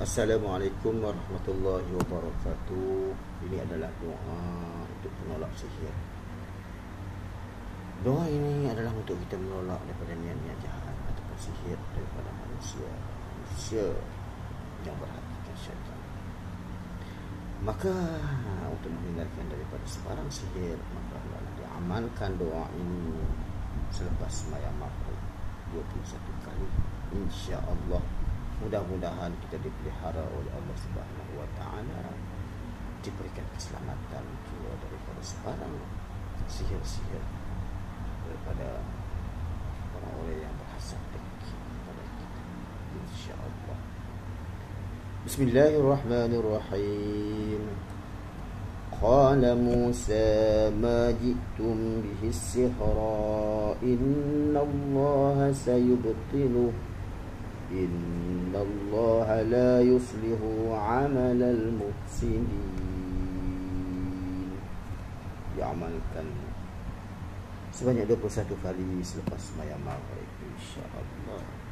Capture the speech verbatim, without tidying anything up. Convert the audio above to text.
Assalamualaikum warahmatullahi wabarakatuh. Ini adalah doa untuk menolak sihir. Doa ini adalah untuk kita menolak daripada niat-niat jahat ataupun sihir daripada manusia Manusia yang berhatikan syaitan. Maka untuk menghindarkan daripada sebarang sihir, maka hendaklah diamalkan doa ini selepas sembahyang maghrib dua puluh satu kali. InsyaAllah mudah-mudahan kita dipelihara oleh Allah Subhanahu Wa Taala, diberikan keselamatan juga daripada sebarang sihir-sihir, daripada orang-orang yang berhasad dengki kepada kita, insya-Allah. Bismillahirrahmanirrahim. Qala Musa ma ji'tum bihi as-sihra innallaha sayubtiluh innallaha la yuslihu 'amalal mufsidin. Diamalkan sebanyak dua puluh satu kali selepas sembahyang maghrib, insya-Allah.